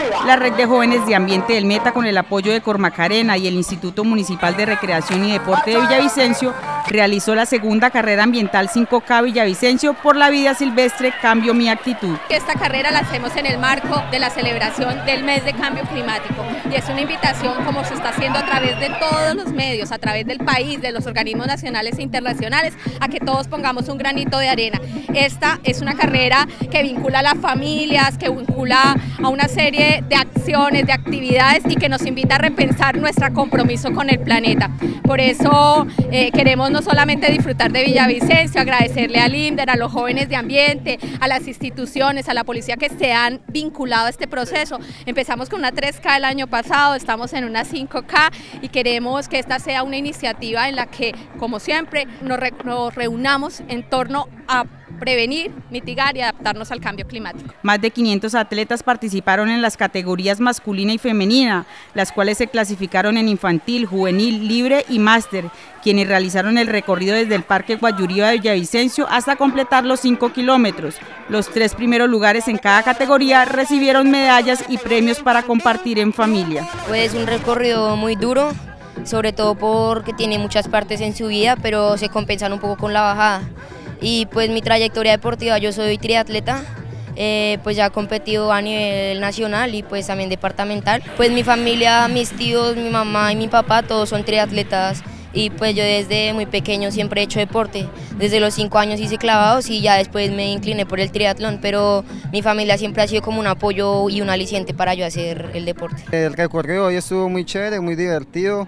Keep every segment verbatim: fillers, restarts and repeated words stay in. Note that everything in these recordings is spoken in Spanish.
La Red de Jóvenes de Ambiente del Meta, con el apoyo de Cormacarena y el Instituto Municipal de Recreación y Deporte de Villavicencio, realizó la segunda carrera ambiental cinco K Villavicencio por la vida silvestre Cambio mi actitud. Esta carrera la hacemos en el marco de la celebración del mes de cambio climático y es una invitación, como se está haciendo a través de todos los medios, a través del país, de los organismos nacionales e internacionales, a que todos pongamos un granito de arena. Esta es una carrera que vincula a las familias, que vincula a una serie de acciones, de actividades y que nos invita a repensar nuestro compromiso con el planeta. Por eso eh, queremos no solamente disfrutar de Villavicencio, agradecerle al INDER, a los jóvenes de ambiente, a las instituciones, a la policía que se han vinculado a este proceso. Empezamos con una tres K el año pasado, estamos en una cinco K y queremos que esta sea una iniciativa en la que, como siempre, nos, re nos reunamos en torno a prevenir, mitigar y adaptarnos al cambio climático. Más de quinientos atletas participaron en las categorías masculina y femenina, las cuales se clasificaron en infantil, juvenil, libre y máster, quienes realizaron el recorrido desde el Parque Guayurío de Villavicencio hasta completar los cinco kilómetros. Los tres primeros lugares en cada categoría recibieron medallas y premios para compartir en familia. Pues un recorrido muy duro, sobre todo porque tiene muchas partes en subida, pero se compensan un poco con la bajada. Y pues mi trayectoria deportiva, yo soy triatleta, eh, pues ya he competido a nivel nacional y pues también departamental. Pues mi familia, mis tíos, mi mamá y mi papá, todos son triatletas y pues yo desde muy pequeño siempre he hecho deporte. Desde los cinco años hice clavados y ya después me incliné por el triatlón, pero mi familia siempre ha sido como un apoyo y un aliciente para yo hacer el deporte. El recorrido hoy estuvo muy chévere, muy divertido.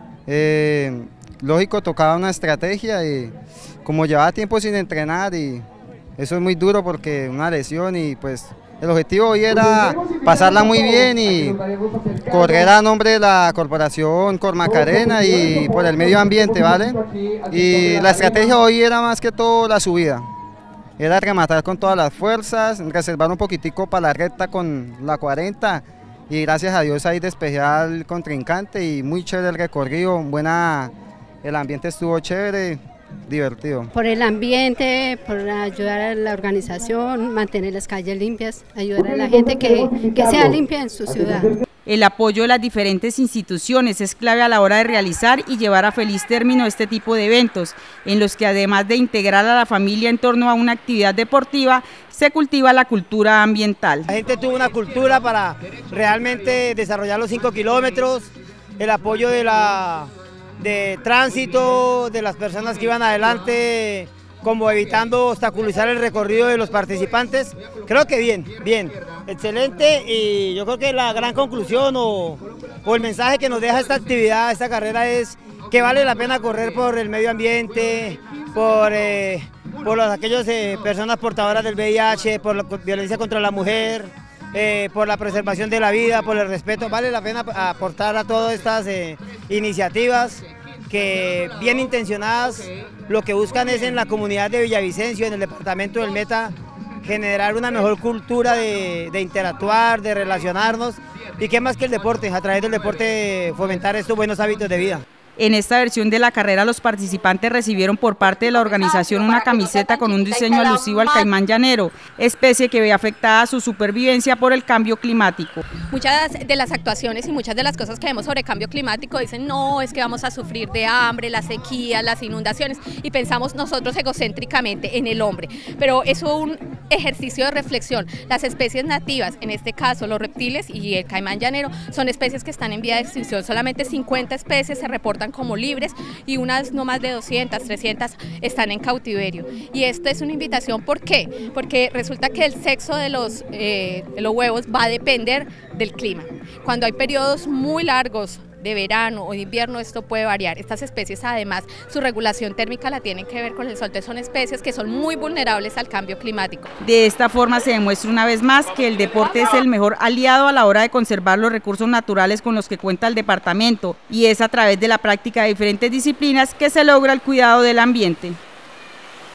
Eh, lógico, tocaba una estrategia y como llevaba tiempo sin entrenar y eso es muy duro porque una lesión y pues el objetivo hoy era pasarla muy bien y correr a nombre de la corporación Cormacarena y por el medio ambiente, ¿vale? Y la estrategia hoy era más que todo la subida, era rematar con todas las fuerzas, reservar un poquitico para la recta con la cuarenta y gracias a Dios ahí despejé al contrincante y muy chévere el recorrido, buena, el ambiente estuvo chévere. Divertido. Por el ambiente, por ayudar a la organización, mantener las calles limpias, ayudar a la gente que, que sea limpia en su ciudad. El apoyo de las diferentes instituciones es clave a la hora de realizar y llevar a feliz término este tipo de eventos, en los que además de integrar a la familia en torno a una actividad deportiva, se cultiva la cultura ambiental. La gente tuvo una cultura para realmente desarrollar los cinco kilómetros, el apoyo de la... de tránsito, de las personas que iban adelante, como evitando obstaculizar el recorrido de los participantes. Creo que bien, bien, excelente, y yo creo que la gran conclusión o, o el mensaje que nos deja esta actividad, esta carrera, es que vale la pena correr por el medio ambiente, por, eh, por las, aquellas eh, personas portadoras del V I H, por la violencia contra la mujer, Eh, por la preservación de la vida, por el respeto. Vale la pena aportar a todas estas eh, iniciativas que, bien intencionadas, lo que buscan es en la comunidad de Villavicencio, en el departamento del Meta, generar una mejor cultura de, de interactuar, de relacionarnos, y qué más que el deporte, a través del deporte fomentar estos buenos hábitos de vida. En esta versión de la carrera, los participantes recibieron por parte de la organización una camiseta con un diseño alusivo al caimán llanero, especie que ve afectada su supervivencia por el cambio climático. Muchas de las actuaciones y muchas de las cosas que vemos sobre cambio climático dicen no, es que vamos a sufrir de hambre, las sequías, las inundaciones, y pensamos nosotros egocéntricamente en el hombre, pero es un ejercicio de reflexión. Las especies nativas, en este caso los reptiles y el caimán llanero, son especies que están en vía de extinción. Solamente cincuenta especies se reportan como libres y unas no más de doscientas, trescientas están en cautiverio. Y esto es una invitación, ¿por qué? Porque resulta que el sexo de los, eh, de los huevos va a depender del clima. Cuando hay periodos muy largos de verano o de invierno, esto puede variar. Estas especies, además, su regulación térmica la tienen que ver con el sol, entonces son especies que son muy vulnerables al cambio climático. De esta forma se demuestra una vez más que el deporte es el mejor aliado a la hora de conservar los recursos naturales con los que cuenta el departamento, y es a través de la práctica de diferentes disciplinas que se logra el cuidado del ambiente.